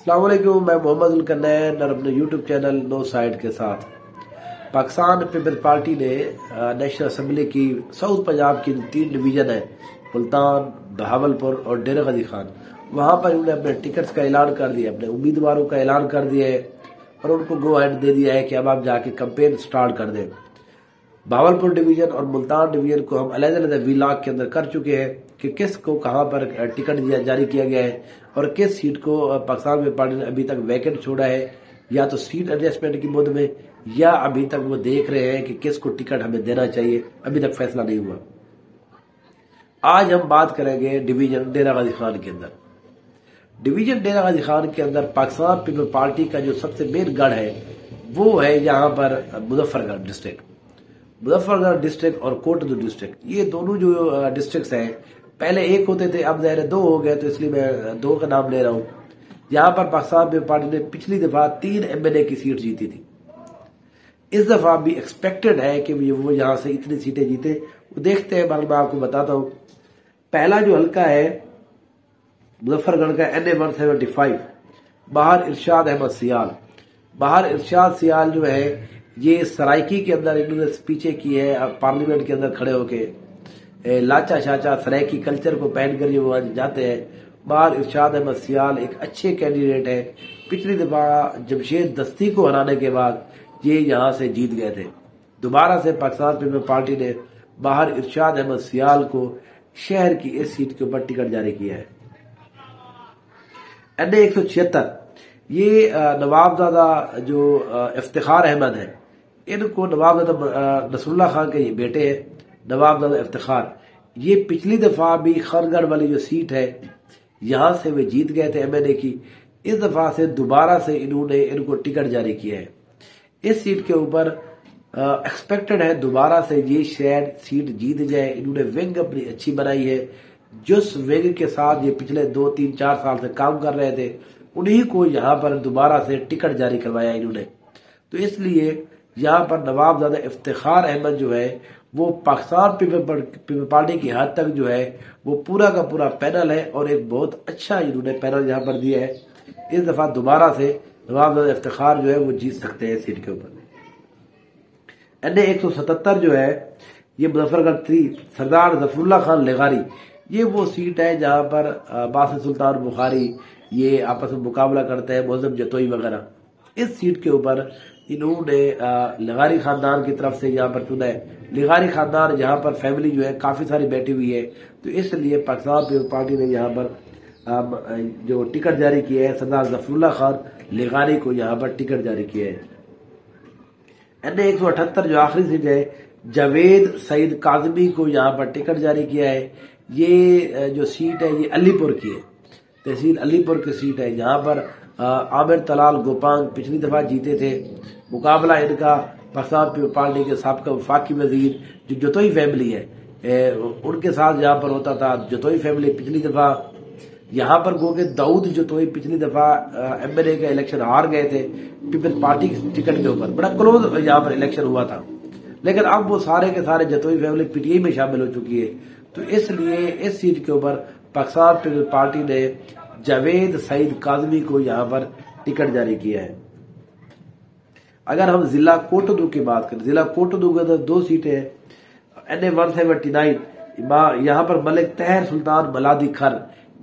अस्सलाम वालेकुम, मैं मोहम्मद उल कन्नैन और अपने यूट्यूब चैनल नो साइड के साथ पाकिस्तान पीपल्स पार्टी ने नेशनल असम्बली की साउथ पंजाब की 3 डिवीज़न है, मुल्तान, बहावलपुर और डेरा गाजी खान, वहाँ पर उन्होंने अपने टिकट्स का ऐलान कर दिया, अपने उम्मीदवारों का ऐलान कर दिया है और उनको गो अहेड दे दिया है कि अब आप जाके कैंपेन स्टार्ट कर दें। बहावलपुर डिवीजन और मुल्तान डिवीजन को हम अलग-अलग विलाग के अंदर कर चुके हैं कि किस को कहां पर टिकट जारी किया गया है और किस सीट को पाकिस्तान पीपल्स पार्टी ने अभी तक वैकेंट छोड़ा है, या तो सीट एडजस्टमेंट की मुद्द में, या अभी तक वो देख रहे हैं कि किसको टिकट हमें देना चाहिए, अभी तक फैसला नहीं हुआ। आज हम बात करेंगे डिवीजन डेरा गाजी खान के अंदर। डिवीजन डेरा गाजी खान के अंदर पाकिस्तान पीपल्स पार्टी का जो सबसे मेन गढ़ है वो है यहाँ पर मुजफ्फरगढ़ डिस्ट्रिक्ट। मुजफ्फरगढ़ डिस्ट्रिक्ट और कोटद्दू डिस्ट्रिक्ट, ये दोनों जो डिस्ट्रिक्ट्स हैं, पहले एक होते थे, अब ज़ाहिर 2 हो गए, तो इसलिए मैं 2 का नाम ले रहा हूँ। यहाँ पर पाकिस्तान पीपल्स पार्टी ने पिछली दफा 3 MNA की सीट जीती थी। इस दफा भी एक्सपेक्टेड है कि वो यहाँ से इतनी सीटें जीते, वो देखते हैं। मैं आपको बताता हूँ, पहला जो हल्का है मुजफ्फरगढ़ का NA 175, बाहर इरशाद अहमद सियाल। बाहर इरशाद सियाल जो है ये सराइकी के अंदर इन्होंने स्पीचें की है, पार्लियामेंट के अंदर खड़े होके लाचा शाचा सराइकी कल्चर को पहन कर ये वो जाते हैं। बाहर इरशाद अहमद सियाल एक अच्छे कैंडिडेट है, पिछली दफा जमशेद दस्ती को हराने के बाद ये यहाँ से जीत गए थे। दोबारा से पाकिस्तान पीपल्स पार्टी ने बाहर इरशाद अहमद सियाल को शहर की इस सीट के ऊपर टिकट जारी किया है। NA 176, ये नवाबजादा जो इफ्तिखार अहमद है, इनको नवाबजादा नसरुल्लाह खान के ये बेटे हैं, नवाबजादा इफ्तिखार। ये पिछली दफा भी खरगढ़ वाली जो सीट है यहां से वे जीत गए थे MNA की। इस दफा से दोबारा से इनको टिकट जारी किया है। इस सीट के ऊपर एक्सपेक्टेड है दोबारा से ये शायद सीट जीत जाए। इन्होंने विंग अपनी अच्छी बनाई है, जिस विंग के साथ ये पिछले 2, 3, 4 साल से काम कर रहे थे, उन्हीं को यहाँ पर दोबारा से टिकट जारी करवाया इन्होंने। तो इसलिए यहाँ पर नवाबजादा इफ्तिखार अहमद जो है वो पाकिस्तान पीपल्स पार्टी की हद तक जो है वो पूरा का पूरा पैनल है और एक बहुत अच्छा इन्होंने पैनल यहाँ पर दिया है। इस दफा दोबारा से नवाबजादा इफ्तिखार जो है वो जीत सकते हैं सीट के ऊपर। NA 177 जो है ये मुजफ्फरगढ़ 3, सरदार जफरुल्लाह खान लेगारी, ये वो सीट है जहां पर बासित सुल्तान बुखारी ये आपस में मुकाबला करते हैं, मोहम्मद जतोई वगैरह। इस सीट के ऊपर इन्होंने लेगारी खानदान की तरफ से यहाँ पर चुना है। लेगारी खानदान यहाँ पर फैमिली जो है काफी सारी बैठी हुई है, तो इसलिए पाकिस्तान पीपल्स पार्टी ने यहाँ पर जो टिकट जारी किया है सरदार जफरुल्लाह खान लेगारी को यहाँ पर टिकट जारी किया है। NA 178 जो आखिरी सीट है जावेद सईद काजमी को यहाँ पर टिकट जारी किया है। ये जो सीट है ये अलीपुर की है, तहसील अलीपुर की सीट है। यहाँ पर आमिर तलाल गोपांग पिछली दफा जीते थे। मुकाबला इनका पाकिस्तान पीपल्स पार्टी के साबका वफाकी वजीर जो जतोई फैमिली है उनके साथ यहाँ पर होता था। जतोई फैमिली पिछली दफा यहाँ पर गो के दाऊद जतोई पिछली दफा MNA का इलेक्शन हार गए थे पीपल्स पार्टी की टिकट के ऊपर, बड़ा क्लोज यहाँ पर इलेक्शन हुआ था, लेकिन अब वो सारे के सारे जतोई फैमिली PTI में शामिल हो चुकी है। तो इसलिए इस सीट के ऊपर पाकिस्तान पीपल्स पार्टी ने जावेद सईद काजमी को यहाँ पर टिकट जारी किया है। अगर हम जिला कोटद्दू की बात करें, जिला कोटद्दू के अंदर 2 सीटें हैं। NA 179, यहाँ पर मलिक तहर सुल्तान मलादी खर,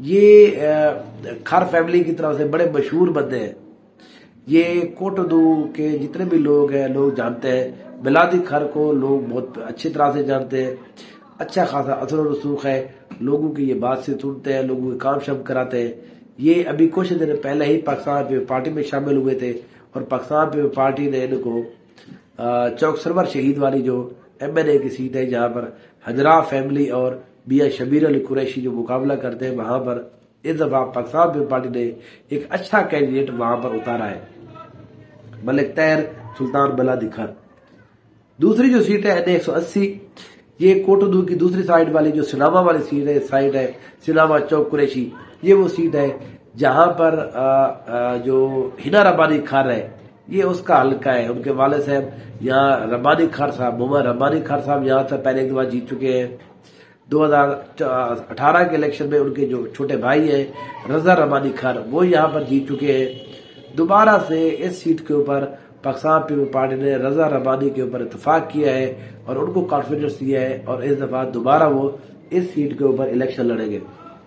ये खर फैमिली की तरफ से बड़े मशहूर बंदे हैं। ये कोटद्दू के जितने भी लोग हैं लोग जानते हैं। मलादी खर को लोग बहुत अच्छी तरह से जानते हैं, अच्छा खासा असर और रसूख है, लोगों की ये बात से सुनते हैं, लोगों के काम शाम कराते हैं। ये अभी कुछ दिन पहले ही पाकिस्तान पीपल्स पार्टी में शामिल हुए थे और पाकिस्तान पीपल्स पार्टी ने इनको चौक सरवर शहीद वाली जो MNA की सीट है जहां पर हजरा फैमिली और मियां शबीर अली कुरैशी जो मुकाबला करते हैं, वहां पर इस दफा पाकिस्तान पीपल्स पार्टी ने एक अच्छा कैंडिडेट वहां पर उतारा है, मलिक तहर सुल्तान मलादी खर। दूसरी जो सीट है NA 180, ये कोटद्दू की दूसरी साइड वाली जो सिनामा वाली साइड है सिनामा चौक कुरैशी, ये वो सीट है जहां पर जो हिना रब्बानी खर है ये उसका हल्का है। उनके वाले साहब यहाँ रब्बानी खर साहब, मोहम्मद रब्बानी खर साहब यहाँ से पहले एक दफा जीत चुके हैं। 2018 के इलेक्शन में उनके जो छोटे भाई हैं रजा रबानी खान, वो यहाँ पर जीत चुके हैं। दोबारा से इस सीट के ऊपर पाकिस्तान पीपल्स पार्टी ने रजा रबानी के ऊपर इत्तेफाक किया है और उनको कॉन्फिडेंस दिया है और इस दफा दोबारा वो इस सीट के ऊपर इलेक्शन लड़ेंगे।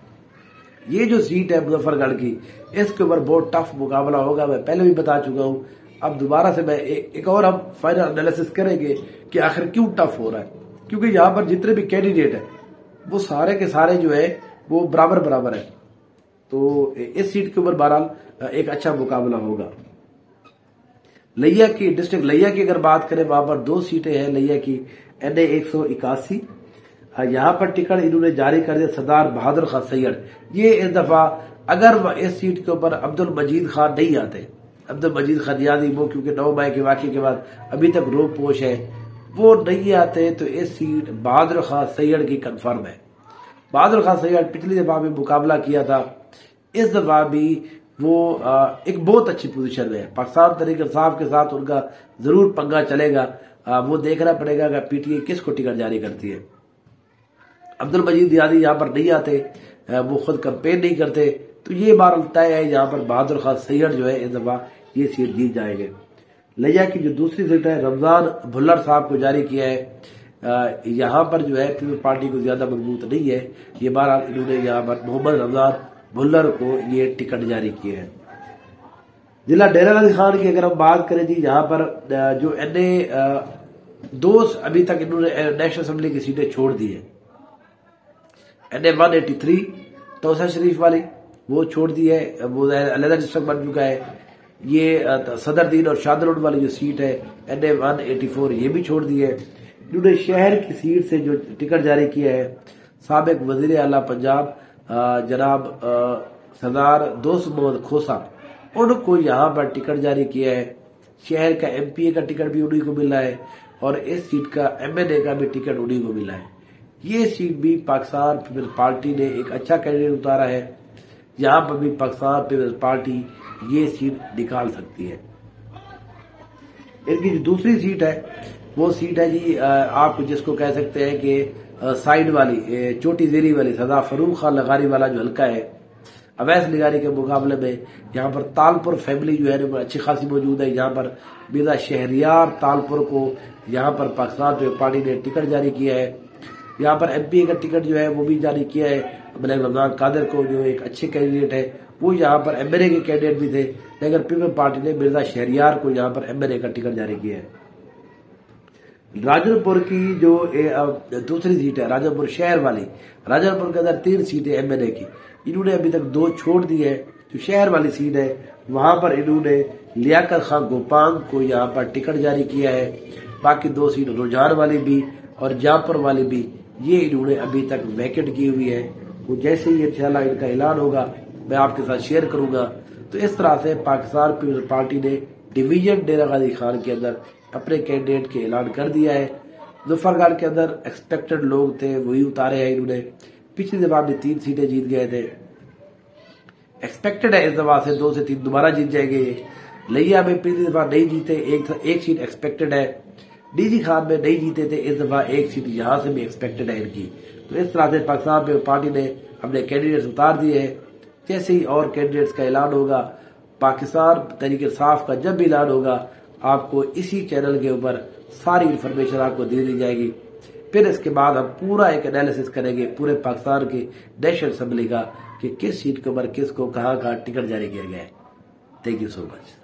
ये जो सीट है मुजफ्फरगढ़ की, इसके ऊपर बहुत टफ मुकाबला होगा, मैं पहले भी बता चुका हूँ। अब दोबारा से मैं एक और हम फाइनल एनालिसिस करेंगे कि आखिर क्यों टफ हो रहा है, क्योंकि यहाँ पर जितने भी कैंडिडेट है वो सारे के सारे जो है वो बराबर बराबर है। तो इस सीट के ऊपर बहरहाल एक अच्छा मुकाबला होगा। लिया की डिस्ट्रिक्ट लिया की अगर बात करें, वहां पर 2 सीटें हैं लिया की, NA 181। यहाँ पर टिकट इन्होंने जारी कर दिया सरदार बहादुर खान सैयद। ये इस दफा अगर इस सीट के ऊपर अब्दुल मजीद खान नहीं आते, अब्दुल मजीद खान यादी वो क्योंकि 9 मई के वाक़े के बाद अभी तक रोक पोश है, वो नहीं आते तो ये सीट बहादुर खान सैयद की कंफर्म है। बहादुर खान सैयद पिछली दफा भी मुकाबला किया था, इस दफा भी वो एक बहुत अच्छी पोजीशन में है। पाकिस्तान तहरीक इंसाफ के साथ उनका जरूर पंगा चलेगा। वो देखना पड़ेगा कि पीटीआई किसको टिकट जारी करती है। अब्दुल मजीद यादी यहाँ पर नहीं आते, वो खुद कंपेन नहीं करते, तो ये बार तय है यहाँ पर बहादुर खान सैयद जो है इस दफा ये सीट जीत जाएंगे। लिया की जो दूसरी सीट है रमजान भुल्लर साहब को जारी किया है। यहाँ पर जो है पीपल्स पार्टी को ज्यादा मजबूत नहीं है, ये बहरहाल इन्होंने यहाँ पर मोहम्मद रमजान भुल्लर को ये टिकट जारी किए हैं। जिला डेरा गाजी खान की अगर हम बात करें जी, यहाँ पर जो NA 2 अभी तक इन्होंने नेशनल असेंबली की सीटें छोड़ दी है। NA 183 तौसा शरीफ वाली वो छोड़ दी है, वो अलहदा डिस्ट्रिक्ट बन चुका है। ये सदरदीन और शादरोड वाली जो सीट है NA 184 ये भी छोड़ दी है। इन्होंने शहर की सीट से जो टिकट जारी किया है साबिक वजीर आला पंजाब जनाब सरदार दोस्त मोहम्मद खोसा, उनको यहाँ पर टिकट जारी किया है। शहर का MPA का टिकट भी उन्हीं को मिला है और इस सीट का MNA का भी टिकट उन्हीं को मिला है। ये सीट भी पाकिस्तान पीपल्स पार्टी ने एक अच्छा कैंडिडेट उतारा है, यहाँ पर भी पाकिस्तान पीपल्स पार्टी ये सीट निकाल सकती है। इनकी जो दूसरी सीट है वो सीट है जी आप जिसको कह सकते हैं कि साइड वाली चोटी जेरी वाली सरदार फरूख खान लगारी वाला जो हल्का है। अवैस लगारी के मुकाबले में यहाँ पर तालपुर फैमिली जो है अच्छी खासी मौजूद है। यहाँ पर मिर्जा शहरियार तालपुर को यहाँ पर पाकिस्तान पार्टी ने टिकट जारी किया है। यहाँ पर MPA का टिकट जो है वो भी जारी किया है मलिक रमजान कादर को, जो एक अच्छे कैंडिडेट है। वो यहाँ पर MNA के कैंडिडेट भी थे, लेकिन पीपल्स पार्टी ने मिर्जा शहरियार को यहाँ पर MNA का टिकट जारी किया है। राजनपुर की जो दूसरी सीट है राजनपुर शहर वाली, राजनपुर के अंदर 3 सीटें MNA की, इन्होंने अभी तक 2 छोड़ दी है। जो शहर वाली सीट है वहां पर इन्होंने लियाकत खान गोपांग को यहाँ पर टिकट जारी किया है। बाकी 2 सीट रुझान वाली भी और जापुर वाली भी ये इन्होंने अभी तक वैकेंट की हुई है। वो जैसे ही इंशाल्लाह इनका ऐलान होगा मैं आपके साथ शेयर करूंगा। तो इस तरह से पाकिस्तान पीपल्स पार्टी ने डिवीजन डेरा गाजी खान के अंदर अपने कैंडिडेट के ऐलान कर दिया है। मुजफ्फरगढ़ के अंदर एक्सपेक्टेड लोग थे वही उतारे हैं इन्होंने। पिछली दफा भी 3 सीटें जीत गए थे, एक्सपेक्टेड है इस दफा से 2 से 3 दोबारा जीत जाएंगे। लिया में पिछली दफा नहीं जीते, एक सीट एक्सपेक्टेड है। DG खान में नहीं जीते थे, इस दफा 1 सीट यहां से भी एक्सपेक्टेड है इनकी। तो इस तरह से पाकिस्तान पीपल्स पार्टी ने अपने कैंडिडेट्स उतार दिए हैं। जैसे ही और कैंडिडेट्स का ऐलान होगा, पाकिस्तान तहरीक इंसाफ का जब भी ऐलान होगा, आपको इसी चैनल के ऊपर सारी इंफॉर्मेशन आपको दे दी जाएगी। फिर इसके बाद हम पूरा एक एनालिसिस करेंगे पूरे पाकिस्तान की नेशनल असेंबली का कि किस सीट के ऊपर किसको कहाँ टिकट जारी किया गया है। Thank you so much.